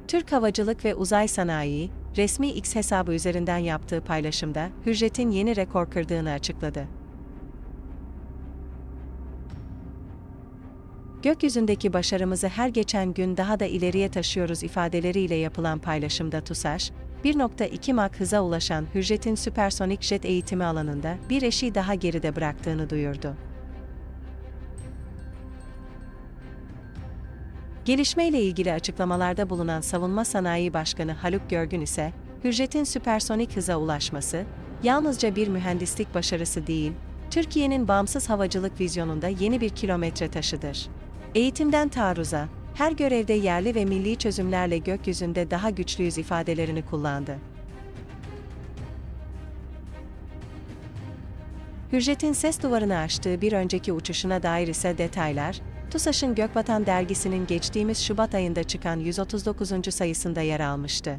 Türk Havacılık ve Uzay Sanayi, resmi X hesabı üzerinden yaptığı paylaşımda Hürjet'in yeni rekor kırdığını açıkladı. "Gökyüzündeki başarımızı her geçen gün daha da ileriye taşıyoruz" ifadeleriyle yapılan paylaşımda TUSAŞ, 1.2 Mach hıza ulaşan Hürjet'in süpersonik jet eğitimi alanında bir eşiği daha geride bıraktığını duyurdu. Gelişmeyle ilgili açıklamalarda bulunan Savunma Sanayi Başkanı Haluk Görgün ise, Hürjet'in süpersonik hıza ulaşması, yalnızca bir mühendislik başarısı değil, Türkiye'nin bağımsız havacılık vizyonunda yeni bir kilometre taşıdır. Eğitimden taarruza, her görevde yerli ve milli çözümlerle gökyüzünde daha güçlüyüz ifadelerini kullandı. Hürjet'in ses duvarını aştığı bir önceki uçuşuna dair ise detaylar, TUSAŞ'ın Gökvatan dergisinin geçtiğimiz Şubat ayında çıkan 139. sayısında yer almıştı.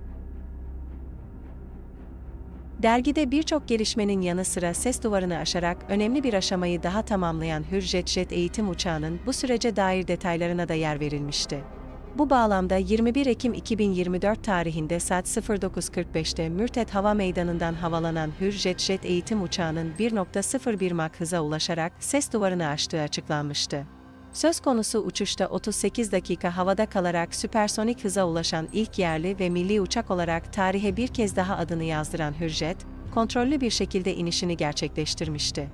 Dergide birçok gelişmenin yanı sıra ses duvarını aşarak önemli bir aşamayı daha tamamlayan Hürjet jet eğitim uçağının bu sürece dair detaylarına da yer verilmişti. Bu bağlamda 21 Ekim 2024 tarihinde saat 09.45'te Mürtet Hava Meydanı'ndan havalanan Hürjet jet eğitim uçağının 1.01 Mach hıza ulaşarak ses duvarını aştığı açıklanmıştı. Söz konusu uçuşta 38 dakika havada kalarak süpersonik hıza ulaşan ilk yerli ve milli uçak olarak tarihe bir kez daha adını yazdıran Hürjet, kontrollü bir şekilde inişini gerçekleştirmişti.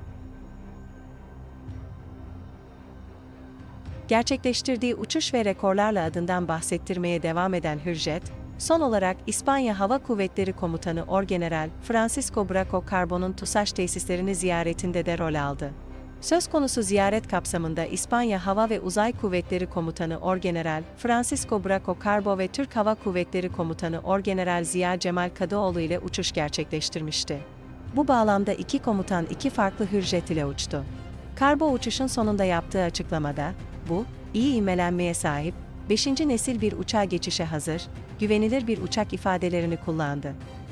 Gerçekleştirdiği uçuş ve rekorlarla adından bahsettirmeye devam eden Hürjet, son olarak İspanya Hava Kuvvetleri Komutanı Orgeneral Francisco Braco Carbon'un TUSAŞ tesislerini ziyaretinde de rol aldı. Söz konusu ziyaret kapsamında İspanya Hava ve Uzay Kuvvetleri Komutanı Orgeneral Francisco Braco Carbo ve Türk Hava Kuvvetleri Komutanı Orgeneral Ziya Cemal Kadıoğlu ile uçuş gerçekleştirmişti. Bu bağlamda iki komutan iki farklı Hürjet ile uçtu. Carbo uçuşun sonunda yaptığı açıklamada, "Bu, iyi ivmelenmeye sahip, 5. nesil bir uçağa geçişe hazır, güvenilir bir uçak" ifadelerini kullandı.